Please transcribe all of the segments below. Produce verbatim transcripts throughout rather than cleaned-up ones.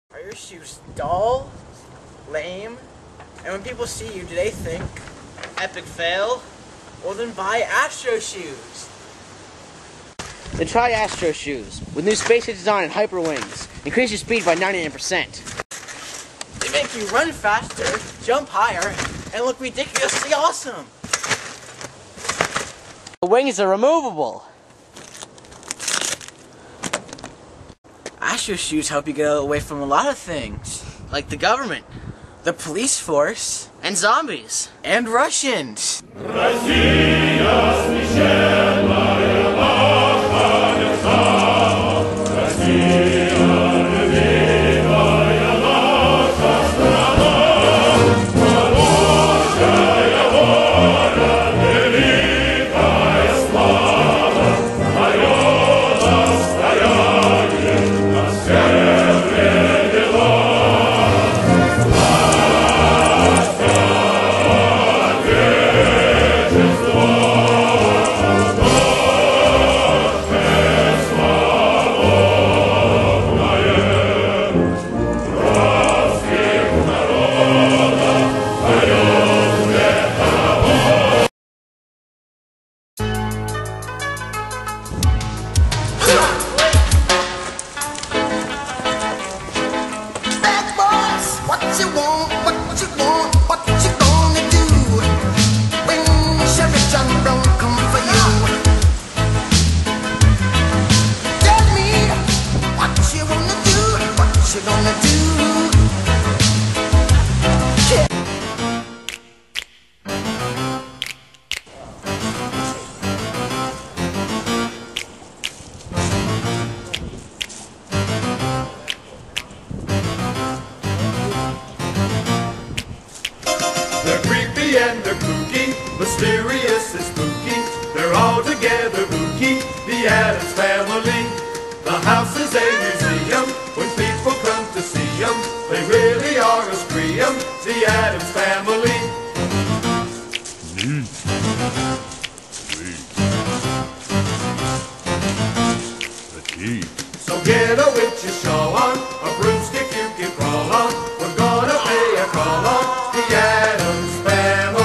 Are your shoes dull, lame, and when people see you, do they think, epic fail? Well then buy Astro shoes. Then try Astro shoes. With new space-age design and hyper wings. Increase your speed by ninety-nine percent. They make you run faster, jump higher, and look ridiculously awesome. The wings are removable. Astro shoes help you get away from a lot of things. Like the government, the police force, And zombies. and Russians. They're creepy and they're kooky, mysterious and spooky. They're all together ooky, the Addams Family. The house is a museum when people come to see them. They really are a scream, the Addams Family. Neat. Neat. So get a witch's shawl on, a broomstick you can crawl on. We're gonna pay a call on the Addams Family.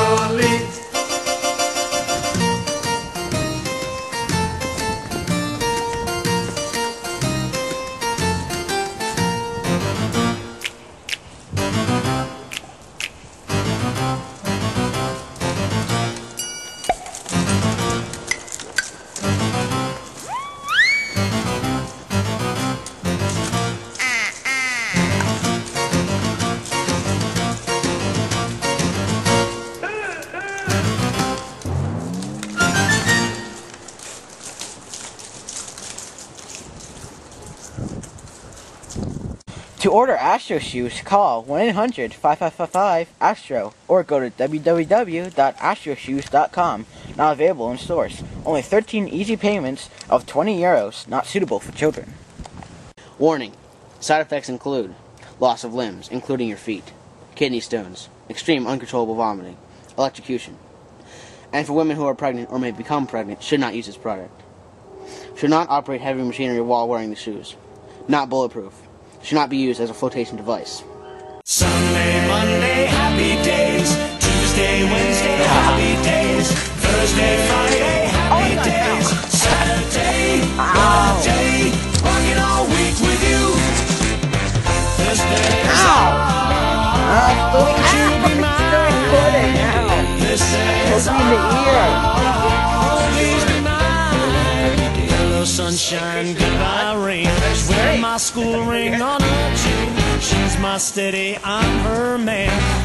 To order Astro shoes, call one eight hundred, five five five five, ASTRO or go to w w w dot astro shoes dot com. Not available in stores. Only thirteen easy payments of twenty euros, not suitable for children. Warning. Side effects include loss of limbs, including your feet, kidney stones, extreme uncontrollable vomiting, electrocution. And for women who are pregnant or may become pregnant, should not use this product. Should not operate heavy machinery while wearing the shoes. Not bulletproof. Should not be used as a flotation device. Sunday, Monday, happy days. Tuesday, Wednesday, happy days. Thursday, Friday, happy days. Saturday, all day, working all week with you. Thursday, won't you be mine? This is always be mine. Hello, sunshine, goodbye, rain. Wearing my school ring on her chin. She's my steady, I'm her man.